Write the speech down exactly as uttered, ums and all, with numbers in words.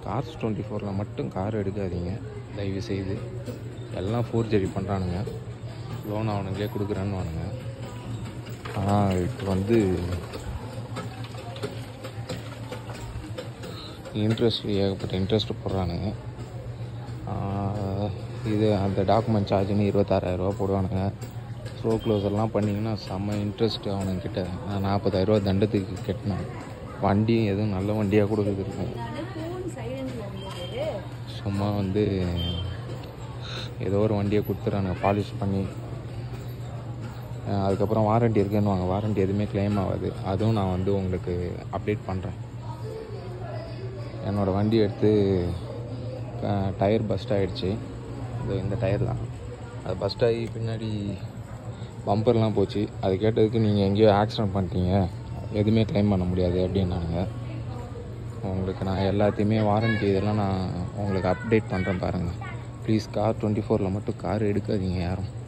Cars twenty ஃபோரில் மட்டும் car எடுக்காதீங்க தயவு செய்து. எல்லாம் ஃபோர்ஜரி பண்ணுறானுங்க, லோன் அவனுங்களே கொடுக்குறேன்னு வானுங்க. ஆனால் இப்போ வந்து இன்ட்ரெஸ்ட் ஏகப்பட்ட இன்ட்ரெஸ்ட் போடுறானுங்க. இது அந்த டாக்குமெண்ட் சார்ஜுன்னு இருபத்தாறாயிரரூவா போடுவானுங்க. ப்ரோ க்ளோஸர்லாம் பண்ணிங்கன்னா செம்ம இன்ட்ரெஸ்ட் அவனுங்கிட்ட. நான் நாற்பதாயிரரூவா தண்டத்துக்கு கட்டினேன். வண்டியும் எதுவும் நல்ல வண்டியாக கொடுக்குறது இருக்கும். சும்மா வந்து ஏதோ ஒரு வண்டியை கொடுத்துறானுங்க பாலிஷ் பண்ணி. அதுக்கப்புறம் வாரண்ட்டி இருக்குன்னுவாங்க. வாரண்ட்டி எதுவுமே கிளைம் ஆகாது. அதுவும் நான் வந்து உங்களுக்கு அப்டேட் பண்ணுறேன். என்னோடய வண்டி எடுத்து டயர் பஸ்ட் ஆகிடுச்சு. இது இந்த டயர் தான். அது பஸ்ட் ஆகி பின்னாடி பம்பர்லாம் போச்சு. அது கேட்டதுக்கு நீங்கள் எங்கேயோ ஆக்சிடென்ட் பண்ணிட்டீங்க, எதுவுமே கிளைம் பண்ண முடியாது அப்படின்னானுங்க. உங்களுக்கு நான் எல்லாத்தையுமே வாரண்ட்டி இதெல்லாம் நான் உங்களுக்கு அப்டேட் பண்ணுறேன் பாருங்கள். ப்ளீஸ் கார் டுவெண்ட்டி ஃபோரில் மட்டும் கார் எடுக்காதீங்க யாரும்.